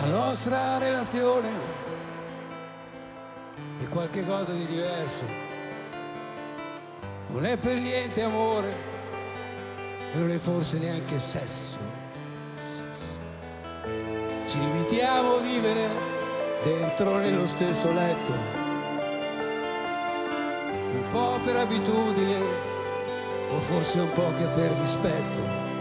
La nostra relazione è qualche cosa di diverso, non è per niente amore e non è forse neanche sesso. Ci limitiamo a vivere dentro nello stesso letto, un po' per abitudine o forse un po' che per dispetto.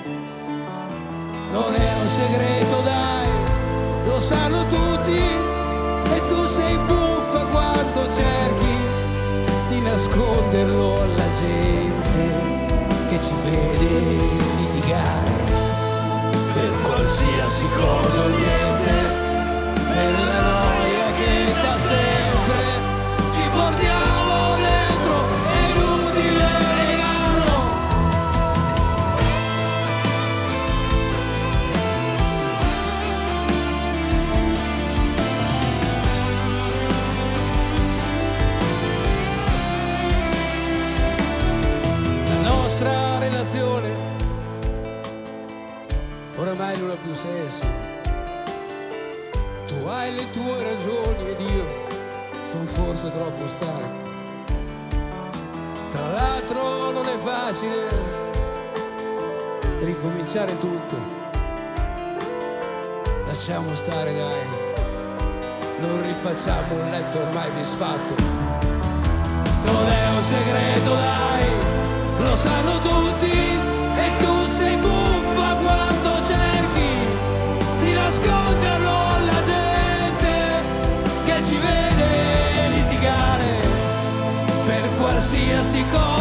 Non è un segreto, dai, lo sanno tutti, e tu sei buffa quando cerchi di nasconderlo alla gente che ci vede litigare per qualsiasi cosa o niente, per la noia che da sempre ci portiamo dentro, è inutile negarlo. La nostra relazione oramai non ha più senso. Tu hai le tue ragioni ed io sono forse troppo stanco. Tra l'altro non è facile ricominciare tutto. Lasciamo stare, dai, non rifacciamo un letto ormai disfatto. Non è un segreto, dai, lo sanno tutti, e tu sei buffa quando cerchi di nasconderlo alla gente che ci vede litigare per qualsiasi cosa